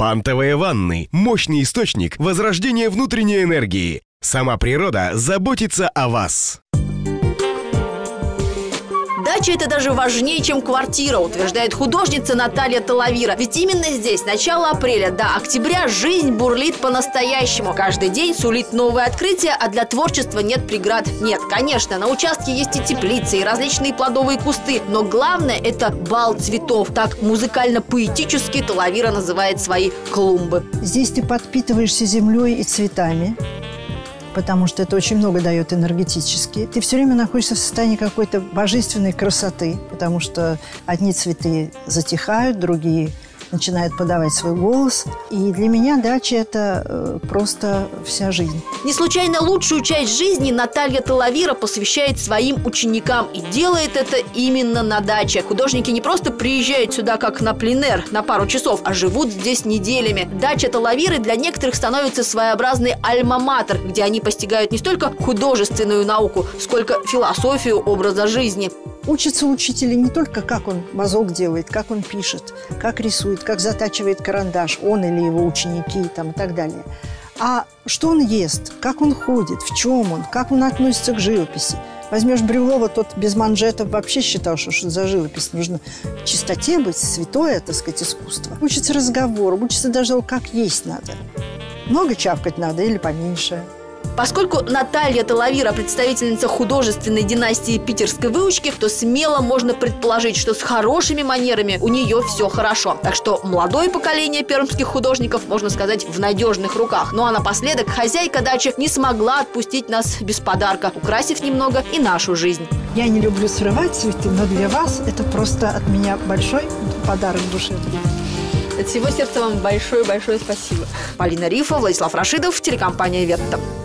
Квантовые ванны – мощный источник возрождения внутренней энергии. Сама природа заботится о вас. Дача – это даже важнее, чем квартира, утверждает художница Наталья Талавира. Ведь именно здесь с начала апреля до октября жизнь бурлит по-настоящему. Каждый день сулит новые открытия, а для творчества нет преград. Нет, конечно, на участке есть и теплицы, и различные плодовые кусты. Но главное – это бал цветов. Так музыкально-поэтически Талавира называет свои клумбы. Здесь ты подпитываешься землей и цветами, потому что это очень много дает энергетически. Ты все время находишься в состоянии какой-то божественной красоты, потому что одни цветы затихают, другие начинают подавать свой голос. И для меня дача – это просто вся жизнь. Не случайно лучшую часть жизни Наталья Талавира посвящает своим ученикам. И делает это именно на даче. Художники не просто приезжают сюда как на пленэр на пару часов, а живут здесь неделями. Дача Талавиры для некоторых становится своеобразной альма-матер, где они постигают не столько художественную науку, сколько философию образа жизни. Учатся учителя не только, как он мазок делает, как он пишет, как рисует, как затачивает карандаш, он или его ученики там, и так далее. А что он ест, как он ходит, в чем он, как он относится к живописи. Возьмешь Брюлова, тот без манжетов вообще считал, что за живопись нужно в чистоте быть, святое, так сказать, искусство. Учится разговору, учится даже, как есть надо. Много чавкать надо или поменьше. Поскольку Наталья Талавира – представительница художественной династии питерской выучки, то смело можно предположить, что с хорошими манерами у нее все хорошо. Так что молодое поколение пермских художников, можно сказать, в надежных руках. Ну а напоследок хозяйка дачи не смогла отпустить нас без подарка, украсив немного и нашу жизнь. Я не люблю срывать цветы, но для вас это просто от меня большой подарок душевный. От всего сердца вам большое-большое спасибо. Полина Рифа, Владислав Рашидов, телекомпания «Ветта».